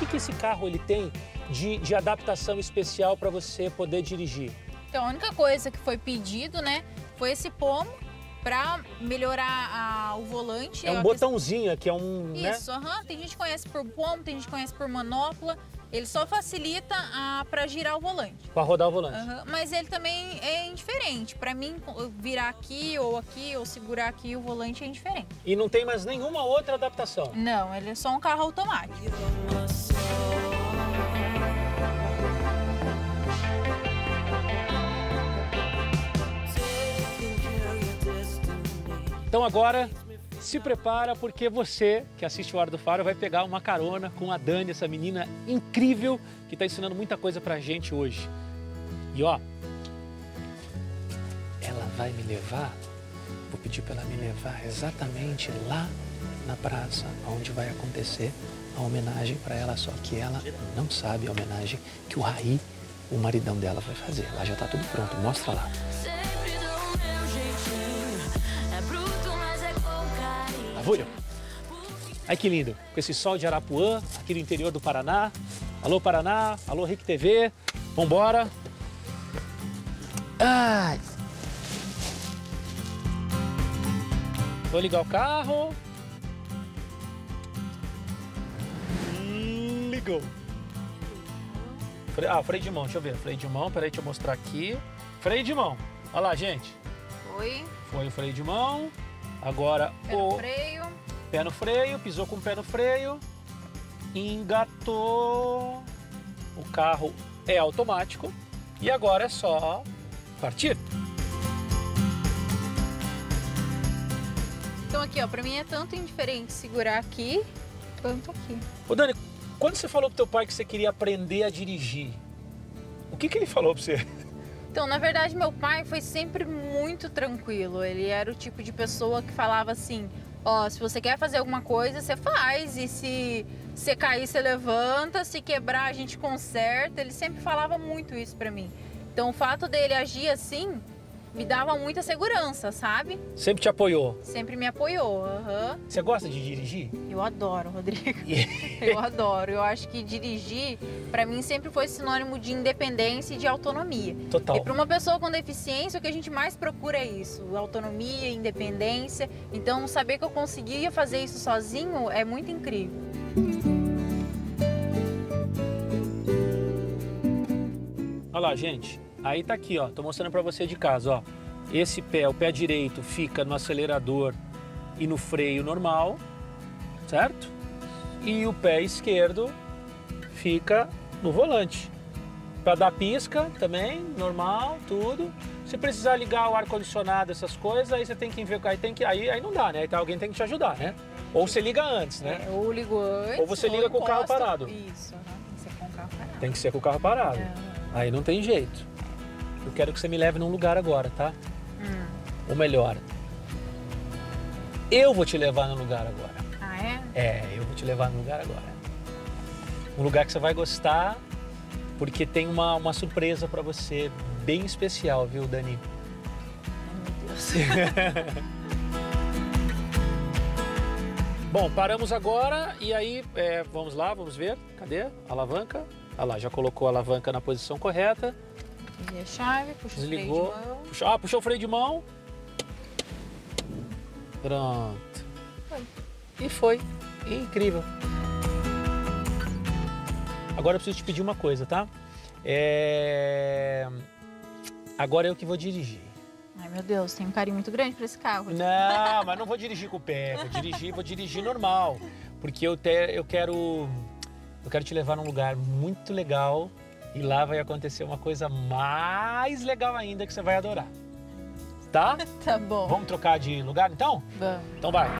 que esse carro ele tem de adaptação especial para você poder dirigir? Então, a única coisa que foi pedido, né, foi esse pomo para melhorar o volante. É um botãozinho aqui, é um... Isso, né? Tem gente que conhece por pomo, tem gente que conhece por manopla. Ele só facilita para girar o volante. Para rodar o volante. Mas ele também é indiferente. Para mim, virar aqui, ou segurar aqui, o volante é indiferente. E não tem mais nenhuma outra adaptação? Não, ele é só um carro automático. Então agora, se prepara porque você, que assiste o Hora do Faro, vai pegar uma carona com a Dani, essa menina incrível que está ensinando muita coisa pra gente hoje. E ó, ela vai me levar, vou pedir para ela me levar exatamente lá na praça, onde vai acontecer a homenagem para ela, só que ela não sabe a homenagem que o Raí, o maridão dela, vai fazer. Lá já tá tudo pronto, mostra lá. Olha, ai que lindo, com esse sol de Arapuã, aqui no interior do Paraná. Alô Paraná, alô RIC TV, vambora. Ai. Vou ligar o carro. Ligou. Freio de mão, deixa eu ver, freio de mão, peraí, deixa eu mostrar aqui. Freio de mão, olha lá, gente. Foi o freio de mão. Agora pé no freio, pisou com o pé no freio, engatou, o carro é automático e agora é só partir. Então aqui, ó, pra mim é tanto indiferente segurar aqui quanto aqui. Ô Dani, quando você falou pro teu pai que você queria aprender a dirigir, o que ele falou pra você? Então, na verdade, meu pai foi sempre muito tranquilo. Ele era o tipo de pessoa que falava assim, ó, se você quer fazer alguma coisa, você faz. E se você cair, você levanta. Se quebrar, a gente conserta. Ele sempre falava muito isso pra mim. Então, o fato dele agir assim me dava muita segurança, sabe? Sempre te apoiou? Sempre me apoiou, Você gosta de dirigir? Eu adoro, Rodrigo. Eu adoro. Eu acho que dirigir, pra mim, sempre foi sinônimo de independência e de autonomia. Total. E pra uma pessoa com deficiência, o que a gente mais procura é isso. Autonomia, independência. Então, saber que eu conseguia fazer isso sozinho é muito incrível. Olha lá, gente. Aí tá aqui, ó. Tô mostrando pra você de casa, ó. Esse pé, o pé direito, fica no acelerador e no freio normal, certo? E o pé esquerdo fica no volante. Para dar pisca também, normal, tudo. Se precisar ligar o ar-condicionado, essas coisas, aí você tem que ver, aí não dá, né? Aí alguém tem que te ajudar, né? Ou você liga antes, né? Ou ligo antes. Ou você liga com o carro parado. Isso, tem que ser com o carro parado. Tem que ser com o carro parado. Aí não tem jeito. Eu quero que você me leve num lugar agora, tá? Ou melhor, eu vou te levar num lugar agora. Ah, é? É, eu vou te levar num lugar agora. Um lugar que você vai gostar, porque tem uma surpresa pra você bem especial, viu, Dani? Ai, meu Deus. Bom, paramos agora e aí, vamos lá, vamos ver. Cadê a alavanca? Ah lá, já colocou a alavanca na posição correta. E a chave, puxa Desligou. o freio de mão. Puxou o freio de mão. Pronto. E foi. Incrível. Agora eu preciso te pedir uma coisa, tá? Agora eu que vou dirigir. Ai, meu Deus, tem um carinho muito grande pra esse carro. Não, mas não vou dirigir com o pé. Vou dirigir normal. Porque eu quero te levar num lugar muito legal. E lá vai acontecer uma coisa mais legal ainda que você vai adorar. Tá? Tá bom. Vamos trocar de lugar então? Vamos. Então vai.